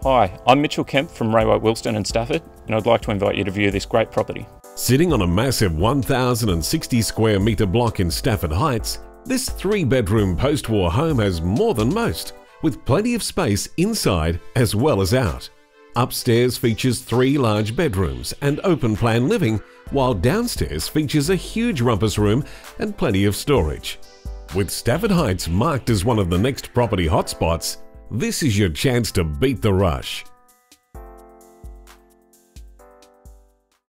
Hi, I'm Mitchell Kemp from Rayway Wilston and Stafford, and I'd like to invite you to view this great property. Sitting on a massive 1,060 square metre block in Stafford Heights, this 3-bedroom post-war home has more than most, with plenty of space inside as well as out. Upstairs features 3 large bedrooms and open-plan living, while downstairs features a huge rumpus room and plenty of storage. With Stafford Heights marked as one of the next property hotspots, this is your chance to beat the rush.